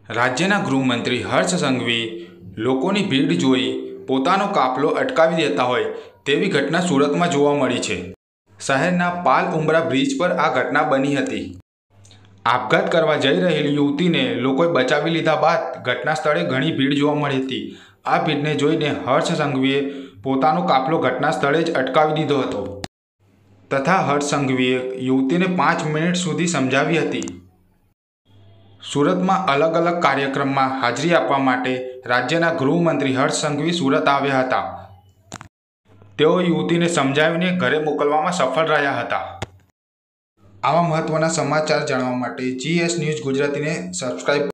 રાજ્યના ગૃહમંત્રી હર્ષ સંઘવીએ લોકોની ભીડ જોઈ પોતાનો કાફલો અટકાવી દેતા હોય તેવી ઘટના સુરતમાં જોવા મળી છે। શહેરના પાલ ઉમરા બ્રિજ પર આ ઘટના બની હતી। આપઘાત કરવા જઈ રહેલી યુવતીને લોકોએ બચાવી લીધા બાદ ઘટના સ્થળે ઘણી ભીડ જોવા મળી હતી। આ ભીડને જોઈને હર્ષ સંઘવીએ પોતાનો કાફલો ઘટના સ્થળે જ અટકાવી દીધો હતો તથા હર્ષ સંઘવીએ યુવતીને 5 મિનિટ સુધી સમજાવી હતી। સુરતમાં અલગ અલગ કાર્યક્રમમાં હાજરી આપવા માટે રાજ્યના ગૃહમંત્રી હર્ષ સંઘવી સુરત આવ્યા હતા। તેઓ યુવતીને સમજાવીને ઘરે મોકલવામાં સફળ રહ્યા હતા। આવા મહત્વના સમાચાર જાણવા માટે GS ન્યૂઝ ગુજરાતીને સબસ્ક્રાઇબ